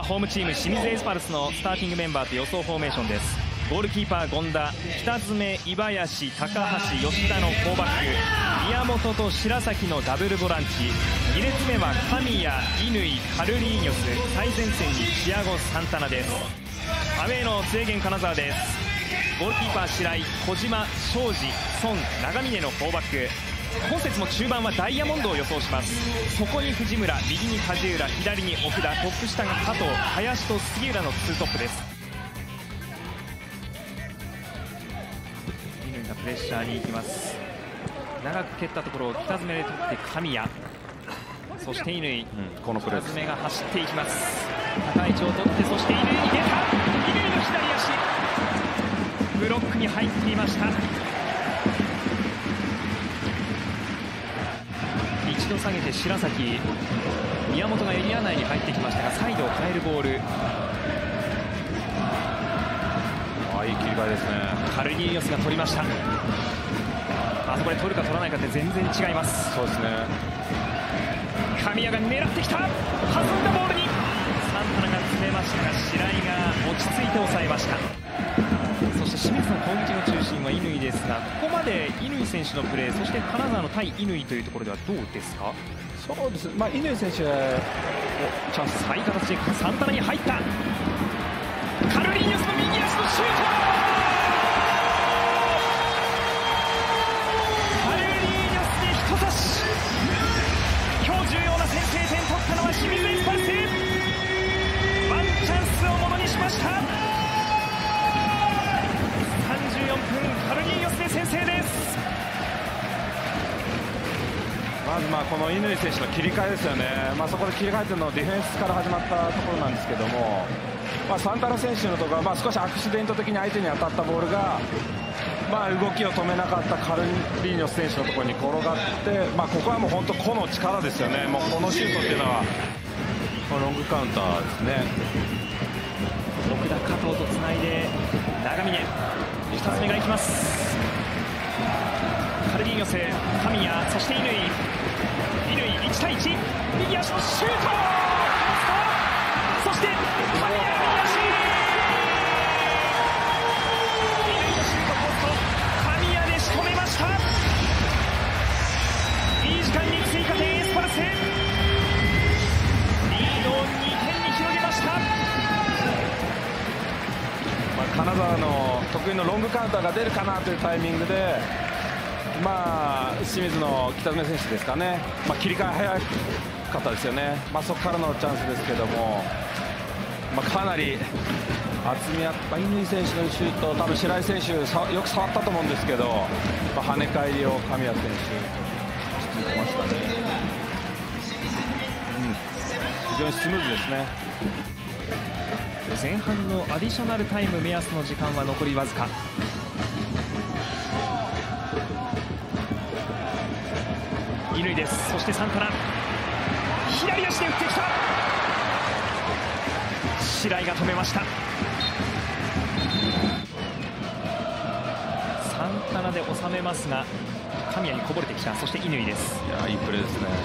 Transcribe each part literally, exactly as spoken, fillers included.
あホームチーム清水エスパルスのスターティングメンバーと予想フォーメーションです。ゴールキーパー権田、北爪、井林、高橋、吉田のフォーバック、宮本と白崎のダブルボランチ、に列目は神谷、乾、カルリーニョス、最前線にチアゴ・サンタナです。アウェーの津江源金沢です。ゴールキーパー白井、小島、庄司、孫、長峰のフォーバック。今節も中盤はダイヤモンドを予想します。そこに藤村、右に梶浦、左に奥田、トップ下が加藤、林と杉浦のツートップです。乾がプレッシャーに行きます。長く蹴ったところを北爪で取って神谷、そして乾、うん、このプレー北爪が走っていきます。高い位置を取って、そして乾に出た。乾の左足ブロックに入っていました。一度下げて白崎、宮本がエリア内に入ってきましたが、サイドを変えるボール。 あ、いい切り替えですね。 カルニーニョスが取りました。あそこで取るか取らないかって全然違います。 そうですね。 神谷が狙ってきた、弾んだボールにサンタナが詰めましたが、白井が落ち着いて抑えました。そして清水の攻撃の中心は乾ですが、ここまで乾選手のプレー、そして金沢の対乾というところではどうですか。 そうです、まあ、乾選手はチャンス、いい形でサンタナに入った。カルリーニョスの右足のシュート、カルリーニョスで一差し。今日重要な先制点取ったのは清水エスパルス。ワンチャンスをものにしました。さんじゅうよんぷん、カルリーニョスで先制です。 まずまあこの乾選手の切り替えですよね。まあ、そこで切り替えてるのはディフェンスから始まったところなんですけども、まあ、サンタナ選手のところはまあ少しアクシデント的に相手に当たったボールが、まあ、動きを止めなかったカルリーニョス選手のところに転がって、まあ、ここはもう本当個の力ですよね。もうこのシュートっていうのはこのロングカウンターですね。 奥田、加藤とつないで長峰、ふたつめがいきます。カルリーニョス、神谷、そして乾、乾いち対いち、右足のシュート、そして神谷の右足、乾のシュートポスト、神谷で仕留めました。いい時間に追加点、エスパルスリードをにてんに広げました。 まあ、金沢の得意のロングカウンターが出るかなというタイミングで、まあ、清水の北爪選手ですかね、まあ、切り替え早かったですよね。まあ、そこからのチャンスですけども、まあ、かなり厚みあった乾選手のシュート、多分白井選手よく触ったと思うんですけど、まあ、跳ね返りを神谷選手してましたね。うん、非常にスムーズですね。 前半のアディショナルタイム目安の時間は残りわずか。乾です。そしてサンタナ、左足で打ってきた。白井が止めました。サンタナで収めますが、神谷にこぼれてきた。そして乾です。 いや、いいプレーですね。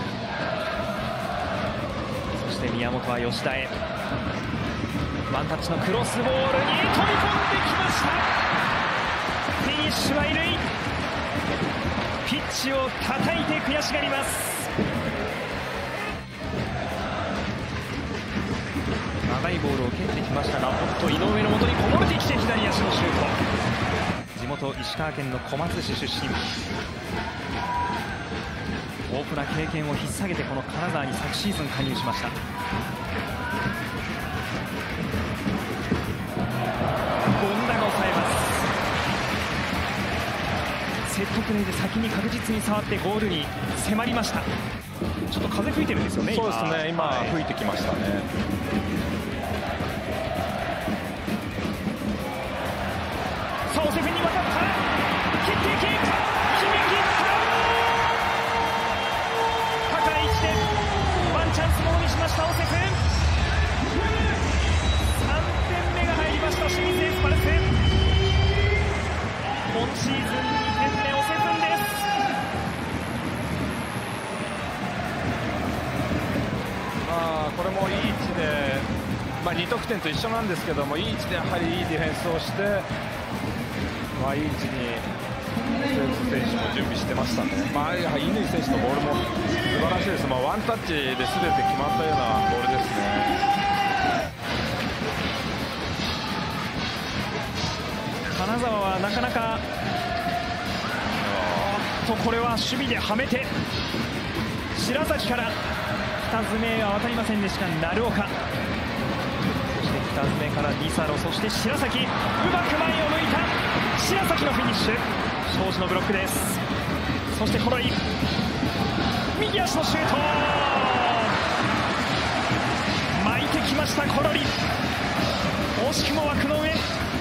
そして宮本は吉田へ、ワンタッチのクロスボールに飛び込んできました。フィニッシュは乾。ピッチを叩いて悔しがります。長いボールを蹴ってきましたが、おっと井上の元にこぼれてきて左足のシュート。地元石川県の小松市出身、豊富な経験を引っ提げてこの金沢に昨シーズン加入しました。セットプレーで先に確実に触ってゴールに迫りました。ちょっと風吹いてるんですよね。 そうですね、今、はい、吹いてきましたね。 さあ、オセフェンに渡った、決定機、決めきった。高い位置でワンチャンスものにしましたオセフェン。さんてんめが入りました清水エスパルス。今シーズンにてんめオセフェンです。 まあこれもいい位置で、まあ、 点と一緒なんですけども、いい位置でやはりいいディフェンスをして、まあ、いい位置にセーブス選手も準備してましたね。まあ、やはり乾選手のボールも素晴らしいです。まあ、ワンタッチで全て決まったようなボールですね。 金沢はなかなか、おっとこれは守備ではめて、白崎から北爪は渡りませんでした。鳴岡、そして北爪からディサロ、そして白崎、うまく前を向いた白崎のフィニッシュ、庄司のブロックです。そしてコロイ、右足のシュート、巻いてきましたコロリ、惜しくも枠の上。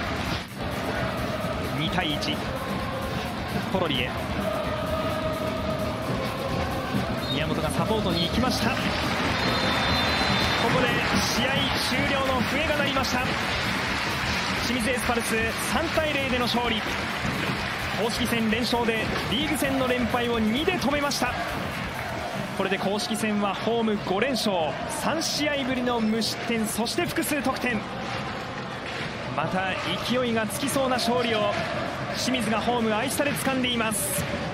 にたいいち、コロリへ、宮本がサポートに行きました。ここで試合終了の笛が鳴りました。清水エスパルスさんたいゼロでの勝利、公式戦連勝でリーグ戦の連敗をにで止めました。これで公式戦はホームごれんしょう、さんしあいぶりの無失点、そして複数得点、また勢いがつきそうな勝利を清水がホーム愛知田で掴んでいます。